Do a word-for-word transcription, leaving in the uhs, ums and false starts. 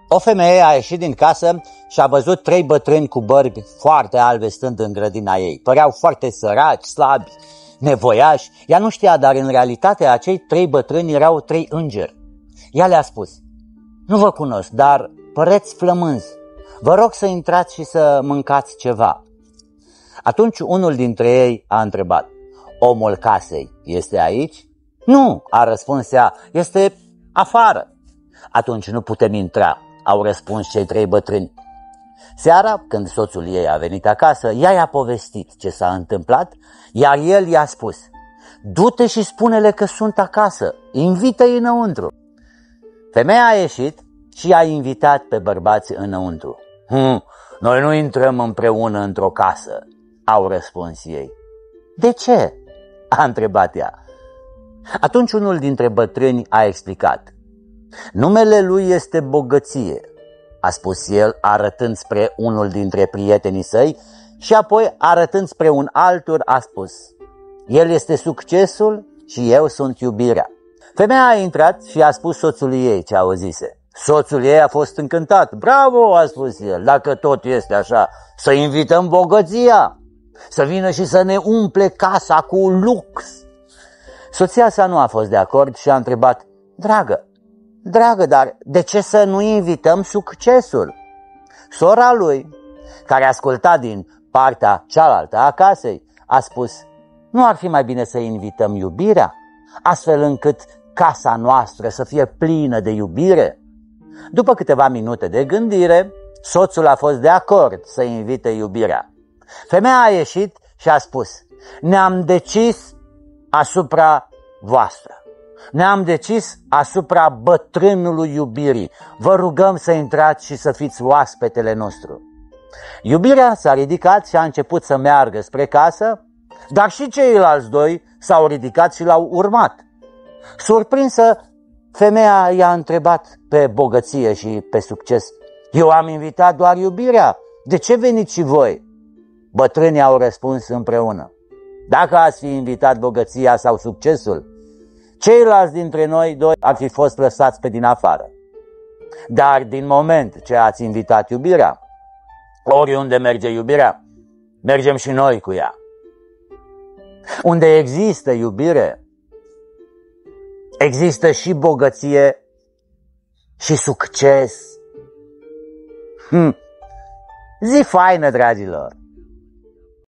O femeie a ieșit din casă și a văzut trei bătrâni cu bărbi foarte albe stând în grădina ei. Păreau foarte săraci, slabi, nevoiași. Ea nu știa, dar în realitate acei trei bătrâni erau trei îngeri. Ea le-a spus: nu vă cunosc, dar păreți flămânzi. Vă rog să intrați și să mâncați ceva. Atunci unul dintre ei a întrebat: omul casei este aici? Nu, a răspuns ea, este afară. Atunci nu putem intra, au răspuns cei trei bătrâni. Seara, când soțul ei a venit acasă, ea i-a povestit ce s-a întâmplat, iar el i-a spus: du-te și spune-le că sunt acasă, invită-i înăuntru. Femeia a ieșit și i-a invitat pe bărbați înăuntru. Hm, noi nu intrăm împreună într-o casă, au răspuns ei. De ce? A întrebat ea. Atunci unul dintre bătrâni a explicat: numele lui este Bogăție, a spus el arătând spre unul dintre prietenii săi și apoi arătând spre un altul a spus: el este Succesul și eu sunt Iubirea. Femeia a intrat și a spus soțului ei ce auzise. Soțul ei a fost încântat. Bravo, a spus el, dacă tot este așa, să invităm Bogăția, să vină și să ne umple casa cu lux. Soția sa nu a fost de acord și a întrebat: dragă, dragă, dar de ce să nu invităm Succesul? Sora lui, care asculta din partea cealaltă a casei, a spus: nu ar fi mai bine să invităm Iubirea, astfel încât casa noastră să fie plină de iubire? După câteva minute de gândire, soțul a fost de acord să invite Iubirea. Femeia a ieșit și a spus: ne-am decis asupra voastră. Ne-am decis asupra bătrânului Iubirii. Vă rugăm să intrați și să fiți oaspetele nostru. Iubirea s-a ridicat și a început să meargă spre casă, dar și ceilalți doi s-au ridicat și l-au urmat. Surprinsă, femeia i-a întrebat pe Bogăție și pe Succes: eu am invitat doar Iubirea, de ce veniți și voi? Bătrânii au răspuns împreună: dacă ați fi invitat Bogăția sau Succesul, ceilalți dintre noi doi ar fi fost lăsați pe din afară. Dar din moment ce ați invitat Iubirea, oriunde merge Iubirea, mergem și noi cu ea. Unde există iubire, există și bogăție și succes. Hm. Zi faină, dragilor!